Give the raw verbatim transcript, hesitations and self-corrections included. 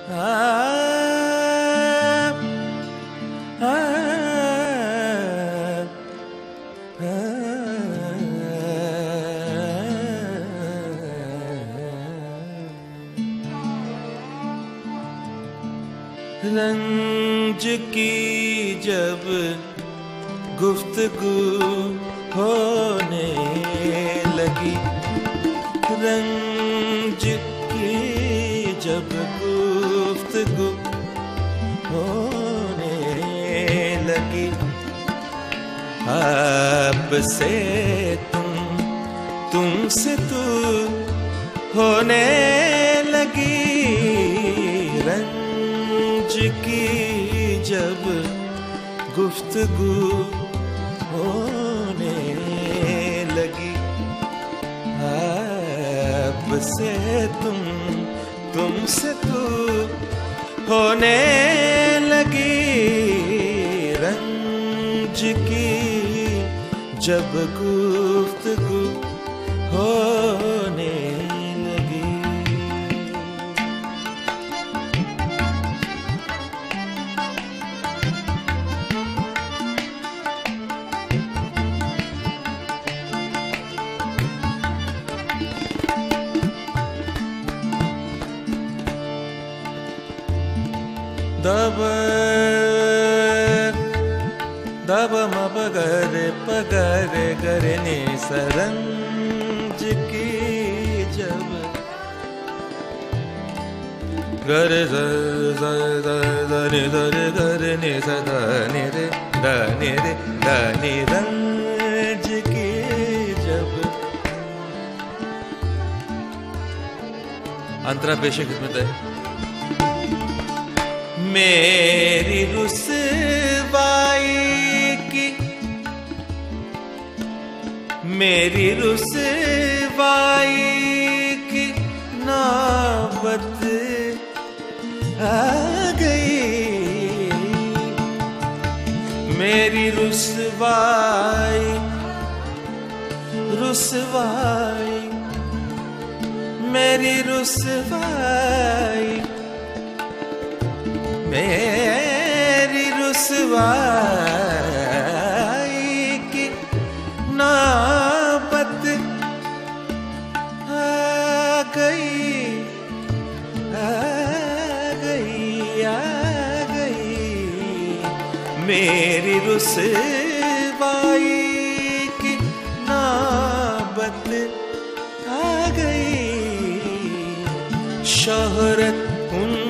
रंज की जब गुफ्तगू होने लगी, रंज की जब गुफ्तगू होने लगी, आपसे तुम, तुमसे तू होने लगी। रंज की जब गुफ्तगू होने लगी, आपसे तुम, तुमसे तू होने लगी। रंज की जब गुफ्तगू होने लगी। दब दब म पगरे पगरे गरे ने सरंज की जब गरे रे रे गरे ने सदा ने रे दा ने रे दा ने रंज की जब। अंतरा पेश खिदमत है। मेरी रुसवाई की, मेरी रुसवाई की नौबत आ गई। मेरी रुसवाई, रुसवाई, मेरी रुसवाई, मेरी रुसवाई की नौबत आ गई, आ गई, आ गई। मेरी रुसवाई की नौबत आ गई। शोहरत उन